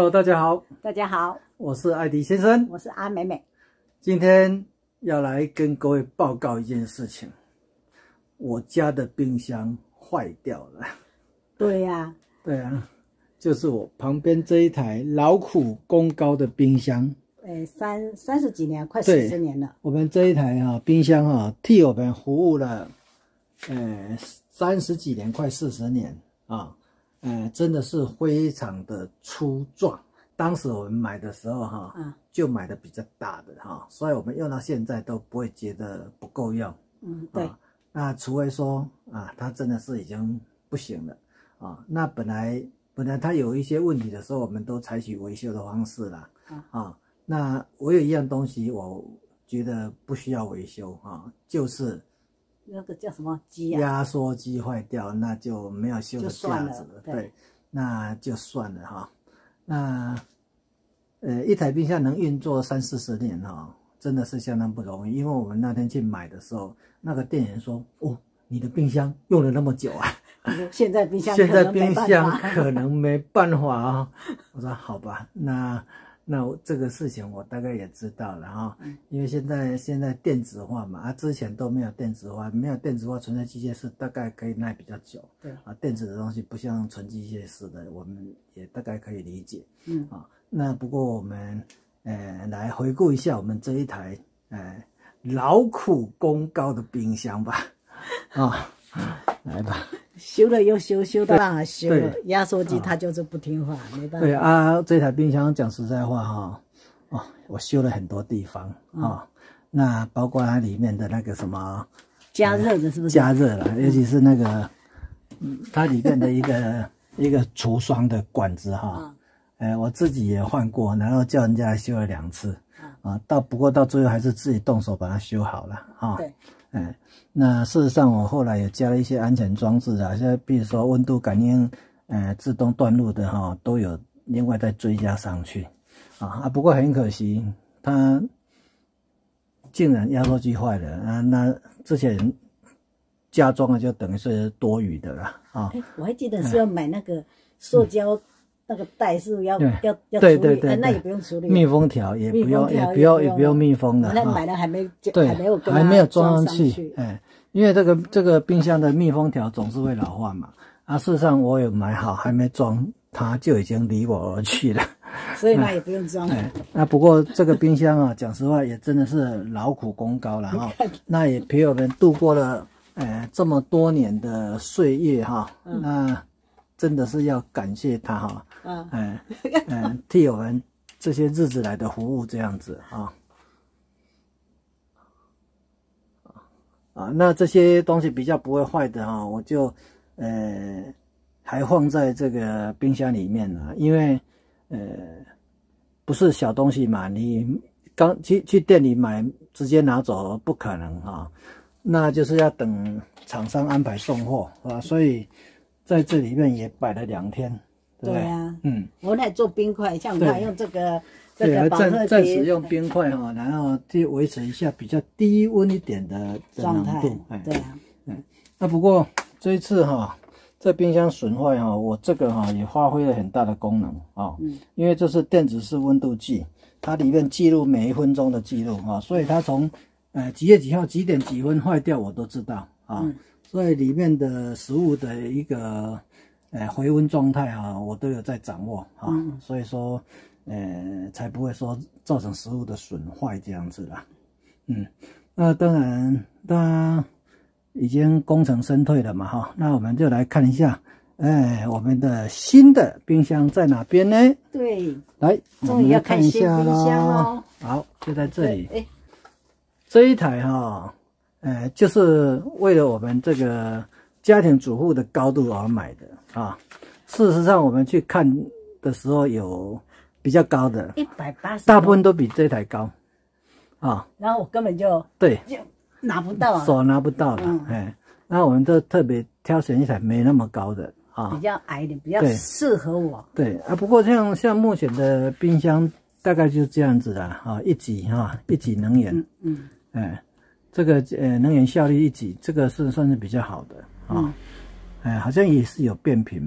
Hello， 大家好， 大家好， 我是艾迪先生， 我是阿美美。 今天要来跟各位报告一件事情，我家的冰箱坏掉了。 对呀， 对啊，就是我旁边这一台劳苦功高的冰箱。 三十几年，快40年了。 我们这一台冰箱替我们服务了30几年，快40年啊。真的是非常的粗壮。当时我们买的时候就买的比较大的所以我们用到现在都不会觉得不够用。对。那除非说它真的是已经不行了那本来它有一些问题的时候，我们都采取维修的方式啦。那我有一样东西，我觉得不需要维修就是那个叫什么机压缩机坏掉，那就没有修的价值了。对，那就算了那一台冰箱能运作30-40年真的是相当不容易。因为我们那天去买的时候，那个店员说：“哦，你的冰箱用了那么久啊。” 现在冰箱可能没办法我说好吧，那这个事情我大概也知道了因为现在电子化嘛之前都没有电子化，没有电子化纯粹机械式大概可以耐比较久。对电子的东西不像纯机械式的，我们也大概可以理解。那不过我们来回顾一下我们这一台劳苦功高的冰箱吧来吧。 修了又修，修到让它修了，压缩机它就是不听话，没办法。 对这台冰箱讲实在话我修了很多地方那包括它里面的那个什么加热的，是不是？ 加热了，尤其是那个它里面的一个除霜的管子我自己也换过，然后叫人家来修了2次不过到最后还是自己动手把它修好了对。那事实上我后来也加了一些安全装置像比如说温度感应自动断路的都有另外再追加上去不过很可惜它竟然压缩机坏了那之前加装的就等于是多余的了我还记得是要买那个塑胶那个袋是要处理， 对那也不用处理， 密封条也不用密封的那买了还没装上去因为这个冰箱的密封条总是会老化嘛事实上我有买好还没装，它就已经离我而去了， 所以那也不用装那不过这个冰箱讲实话也真的是劳苦功高了那也陪我们度过了这么多年的岁月那真的是要感谢他替我们这些日子来的服务这样子那这些东西比较不会坏的我就还放在这个冰箱里面因为不是小东西嘛，你刚去店里买直接拿走不可能那就是要等厂商安排送货所以在这里面也摆了2天，对不对？ 我来做冰块，像我用这个暂时用冰块然后去维持一下比较低温一点的浓度。 对那不过这一次这冰箱损坏我这个也发挥了很大的功能因为这是电子式温度计，它里面记录每1分钟的记录所以它从几月几号几点几分坏掉我都知道所以里面的食物的一个回温状态我都有在掌握所以说才不会说造成食物的损坏这样子啦那当然它已经功成身退了嘛那我们就来看一下我们的新的冰箱在哪边呢？ 对， 来我们来看一下咯好，就在这里这一台就是为了我们这个家庭主妇的高度而买的事实上我们去看的时候有比较高的 180， 大部分都比这台高然后我根本就拿不到手拿不到的那我们都特别挑选一台没那么高的比较矮的，比较适合我。 对不过像目前的冰箱大概就是这样子的1级1级能源这个能源效率1级，这个是算是比较好的好像也是有变频嘛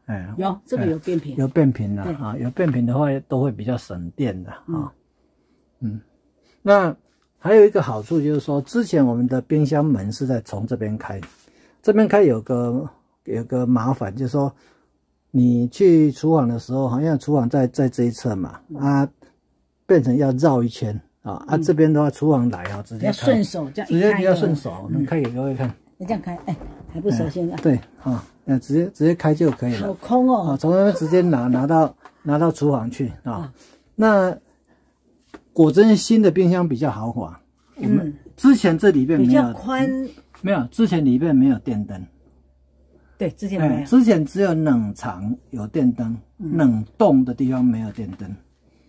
哎， 有这个有变频， 有变频了啊，有变频的话都会比较省电的啊。那还有一个好处就是说，之前我们的冰箱门是在从这边开，这边开有个麻烦，就是说你去厨房的时候，好像厨房在这一侧嘛，变成要绕一圈啊，这边的话厨房来啊，直接开， 要顺手这样， 直接比较顺手，我们开给各位看。 你这样开，哎，还不熟悉啊？ 对啊，直接开就可以了。 好空哦！ 从那边直接拿到厨房去啊。那果真新的冰箱比较豪华。我们之前这里面比较宽， 没有，之前里面没有电灯。 对，之前没有。 之前只有冷藏有电灯，冷冻的地方没有电灯。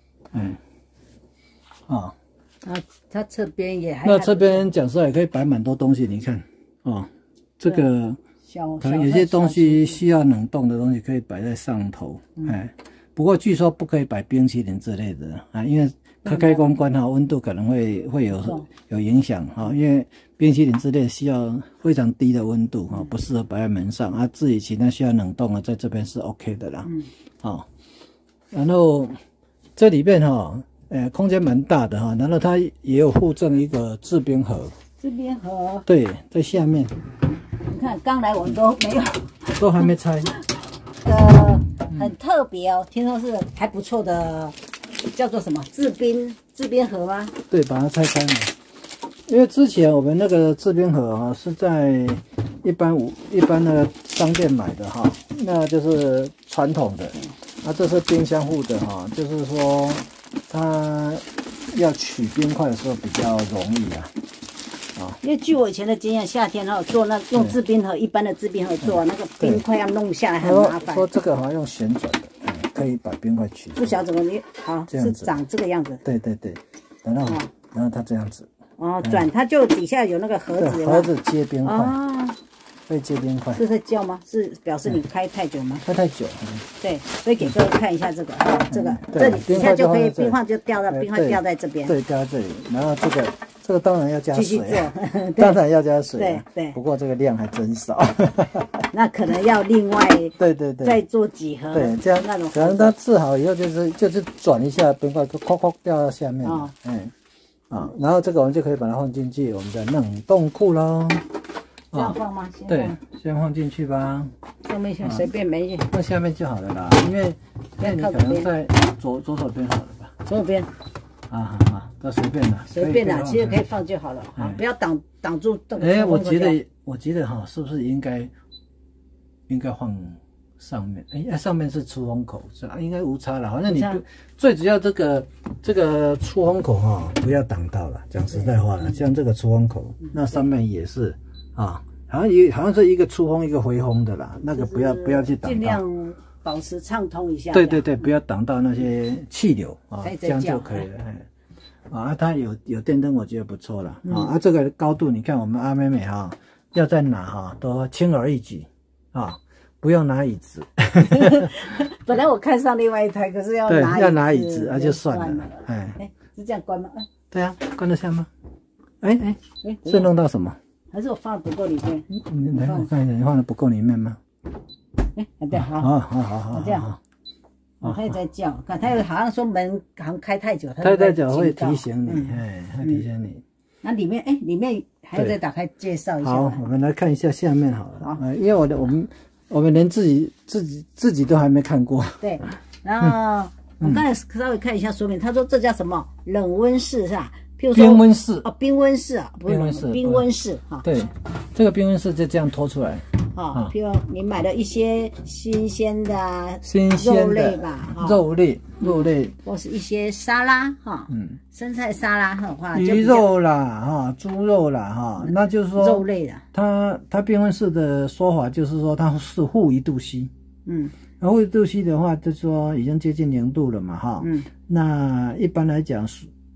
它侧边也还。 那这边讲实话也可以摆蛮多东西，你看这个可能有些东西需要冷冻的东西可以摆在上头，不过据说不可以摆冰淇淋之类的啊，因为开关温度可能会有影响因为冰淇淋之类需要非常低的温度不适合摆在门上啊，自己其他需要冷冻的在这边是 OK 的啦。然后这里面空间蛮大的然后它也有附赠一个制冰盒。 制冰盒。对， 在下面。 你看，刚来我们都没有， 都还没拆。 很特别哦，听说是还不错的，叫做什么制冰盒吗？ 对，把它拆开嘛。因为之前我们那个制冰盒是在一般那个商店买的那就是传统的。这是冰箱户的就是说它要取冰块的时候比较容易因为据我以前的经验，夏天做用制冰盒，一般的制冰盒做那个冰块要弄下来很麻烦。 说这个用旋转的，可以把冰块取出来。 不晓得怎么是长这个样子。 对，然后它这样子。 转它就底下有那个盒子。 盒子接冰块。可以接冰块。 是在叫吗？是表示你开太久吗？ 开太久。 对，所以给各位看一下这个这里底下就可以冰块就掉到冰块掉在这边。 对，掉在这里，然后这个当然要加水， 继续做， 当然要加水， 对。 不过这个量还真少， 那可能要另外对， 再做几盒， 对，这样那种。 可能它制好以后就是转一下冰块，哐掉到下面，然后这个我们就可以把它放进去我们的冷冻库喽。 这样放吗？ 对，先放进去吧。 上面先随便没放下面就好了啦，因为你可能在左手边好了吧？ 左手边。 那随便啦， 随便啦，其实可以放就好了，不要挡住这个。 我觉得是不是应该放上面？上面是出风口，是吧？应该无差了。反正你最主要这个出风口不要挡到了。讲实在话了，像这个出风口，那上面也是好像是一个出风一个回风的啦，那个不要去挡到。 尽量保持畅通一下。 对，不要挡到那些气流这样就可以了。它有电灯，我觉得不错了。这个高度你看，我们阿妹妹要在哪都轻而易举不用拿椅子。 本来我看上另外一台，可是要拿椅子， 就算了。 是这样关吗？ 对啊，关得下吗？是弄到什么？ 还是我放的不够里面？ 来，我看一下，你放的不够里面吗？ 对，好，这样。我可以再叫，看他好像说门好像开太久， 开太久会提醒你，会提醒你。 那里面还要再打开介绍一下。 好，我们来看一下下面好了。因为我们连自己都还没看过。 对，然后我刚才稍微看一下说明，他说这叫什么冷温室是吧？譬如说冰温室冰温室不是冰温室对，这个冰温室就这样拖出来。 譬如你买了一些新鲜的肉类吧，肉类， 或是一些沙拉生菜沙拉的话， 鱼肉啦猪肉啦那就是说肉类的。 它冰温室的说法就是说它是负1度C。然后1度C的话，就是说已经接近0度了嘛那一般来讲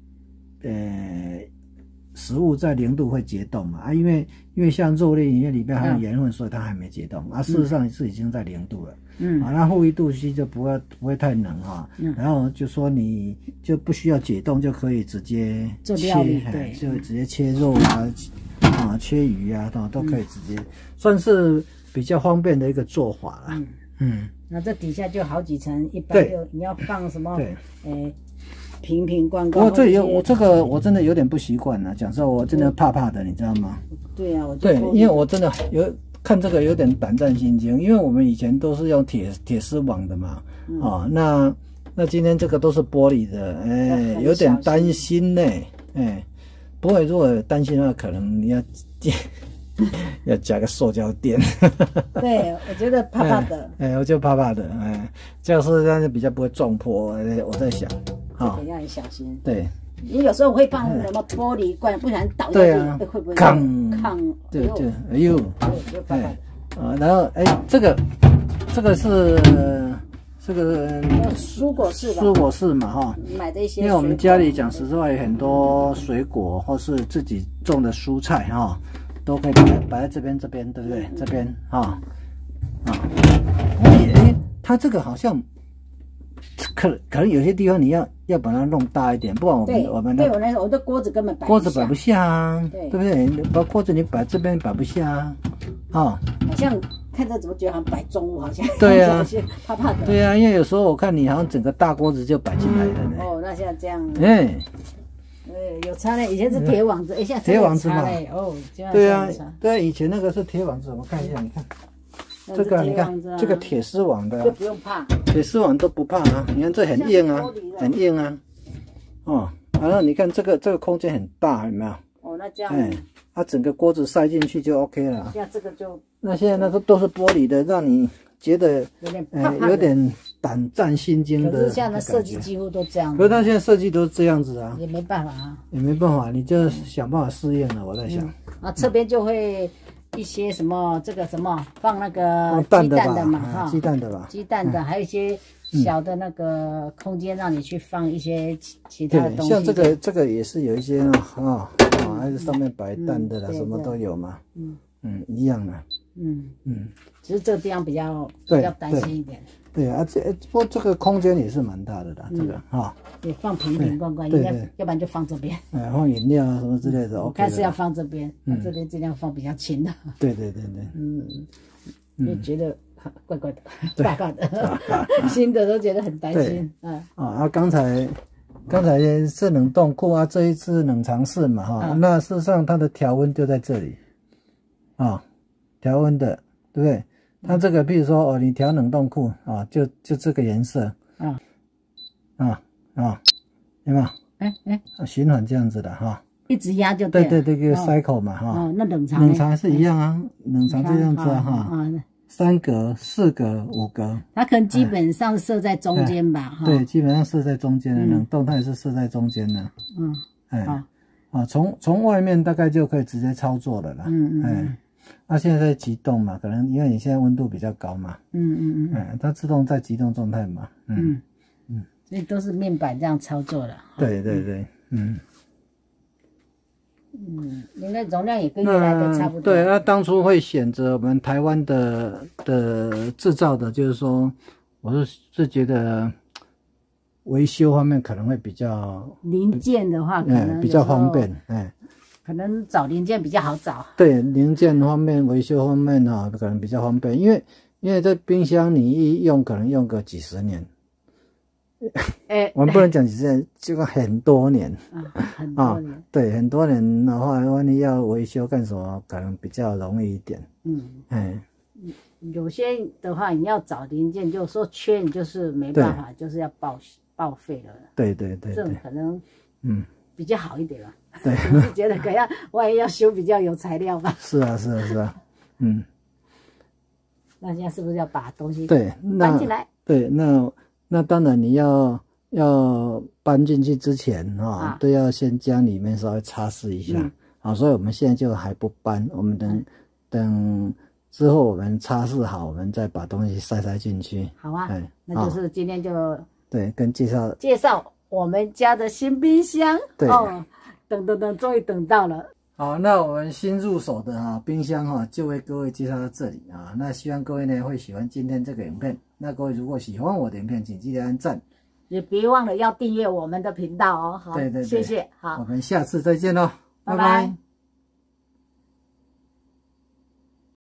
食物在0度会结冻嘛因为像肉类里面还有盐分，所以它还没结冻事实上是已经在0度了那负1度C 就不会太冷然后就说你就不需要解冻就可以直接切就直接切肉切鱼都可以直接算是比较方便的一个做法啦那这底下就好几层，一般就你要放什么？瓶瓶罐罐。 不过这个我真的有点不习惯了，讲实话我真的怕的，你知道吗？ 对啊， 对，因为我真的看这个有点胆战心惊，因为我们以前都是用铁丝网的嘛，那今天这个都是玻璃的，有点担心呢，不过如果担心的话，可能你要加个塑胶垫。 对，我觉得怕的。 我就怕的，这样是比较不会撞破。我在想， 这个要很小心。 对， 你有时候会放什么玻璃罐，不然倒下去，会不会抗？ 对，哎呦，然后这个是这个蔬果室吧？ 蔬果室嘛，哈， 买这些。 因为我们家里讲实话，有很多水果或是自己种的蔬菜，哈。都可以摆在这边，对不对？这边它这个好像可能有些地方你要把它弄大一点，不然我们的锅子根本摆不下啊，对不对？把锅子你摆这边摆不下啊， 好像看着怎么觉得好像摆重物，好像对啊， 怕的。 对啊，因为有时候我看你好像整个大锅子就摆进来了呢。 那现在这样。有差嘞，以前是铁网子，现在铁网子嘛，对啊，以前那个是铁网子，我看一下，你看，这个你看这个铁丝网的， 就不用怕， 铁丝网都不怕啊，你看这很硬啊，很硬啊，然后你看这个空间很大，有没有？ 那这样， 它整个锅子塞进去就 OK 了。 现在这个就， 那现在那都是玻璃的，让你觉得有点胆战心惊的。 可是现在的设计几乎都这样。 可是它现在设计都是这样子啊， 也没办法啊。 也没办法，你就想办法适应了。我在想。 这边就会一些什么这个什么放那个鸡蛋的嘛， 鸡蛋的吧， 鸡蛋的，还有一些小的那个空间让你去放一些其他的东西。 像这个也是有一些还是上面摆蛋的啦，什么都有嘛。一样的。 只是这个地方比较担心一点。 对啊，不过这个空间也是蛮大的啦，这个也放瓶瓶罐罐，应该要不然就放这边。 放饮料啊什么之类的。 我看是要放这边，这边尽量放比较轻的。对。就觉得怪怪的，大大的，新的都觉得很担心。 刚才是冷冻库啊，这一次冷藏室嘛，那事实上它的调温就在这里，调温的，对不对？它这个，比如说你调冷冻库就这个颜色，有没有？循环这样子的一直压就对。 对，这个 cycle 嘛那冷藏是一样啊，冷藏这样子3格、4格、5格， 它可能基本上设在中间吧， 对，基本上设在中间的，冷冻它也是设在中间的，从外面大概就可以直接操作了啦，现在在急冻嘛，可能因为你现在温度比较高嘛，它自动在急冻状态嘛， 所以都是面板这样操作的， 对， 应该容量也跟原来的差不多。 对，那当初会选择我们台湾的制造的，就是说，我是觉得维修方面可能会比较零件的话，可能比较方便， 可能找零件比较好找。 对，零件方面、维修方面可能比较方便，因为这冰箱你一用可能用个几十年。我们不能讲几十年，就很多年很多年。 对，很多年的话，万一要维修干什么，可能比较容易一点。 有些的话，你要找零件，就说缺，你就是没办法，就是要报废了。 对， 这种可能比较好一点吧。 对， 我是觉得可能万一要修，比较有材料吧。 是啊。 那现在是不是要把东西搬进来？ 对，那当然你要搬进去之前都要先将里面稍微擦拭一下所以我们现在就还不搬，我们等之后我们擦拭好，我们再把东西塞进去。 好啊，那就是今天就跟介绍我们家的新冰箱。对等，终于等到了。 好，那我们新入手的冰箱就为各位介绍到这里那希望各位呢会喜欢今天这个影片。那各位如果喜欢我的影片，请记得按赞， 也别忘了要订阅我们的频道哦。好，对，谢谢。好， 我们下次再见喽，拜拜。